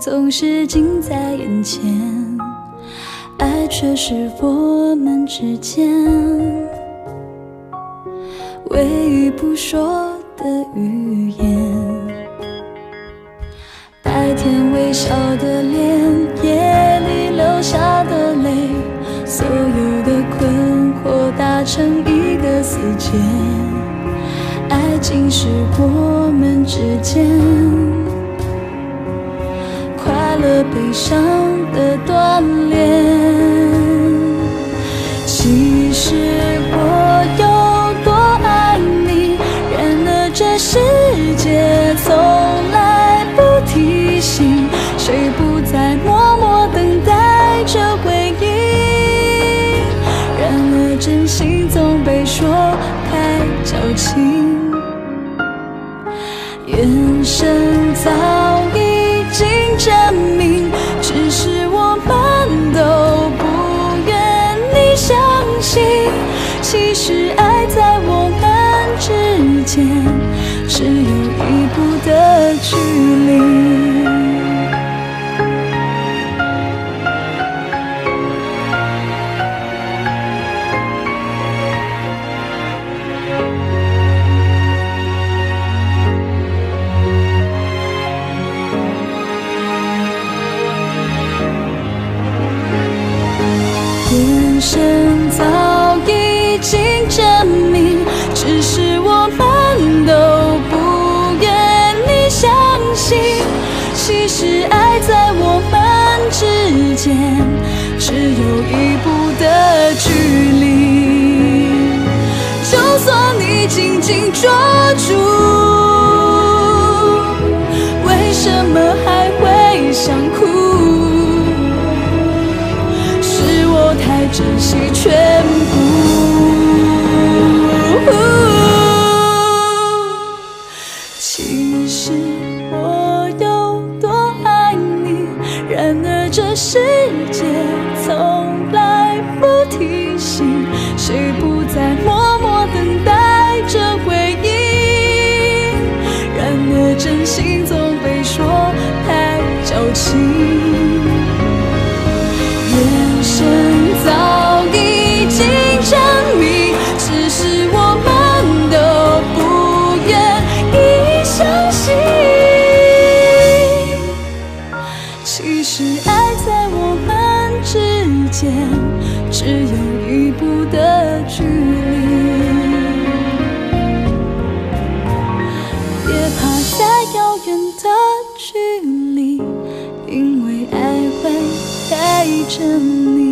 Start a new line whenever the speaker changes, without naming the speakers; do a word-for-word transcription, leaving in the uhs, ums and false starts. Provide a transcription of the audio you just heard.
总是近在眼前，爱却是我们之间唯一不说的语言。白天微笑的脸，夜里流下的泪，所有的困惑打成一个死结。爱竟是我们之间快乐悲伤的锻炼。其实我有多爱你，然而这世界从来不提醒，谁不再默默等待着回应。然而真心总被说太矫情，眼神早已经证明，只是我们都不愿你相信。其实爱在我们之间只有一步的距离。眼神早已经证明，只是我们都不愿你相信。其实爱在我们之间只有一步的距离。就算你紧紧抓住，为什么还会想哭？太珍惜全部。其实我有多爱你，然而这世界从来不提醒，谁不再默默等待着回应。然而真心总被说太矫情。眼神早已经证明，只是我们都不愿意相信。其实爱在我们之间只有一步的距离。别怕再遥远的距离，因为爱会陪着你。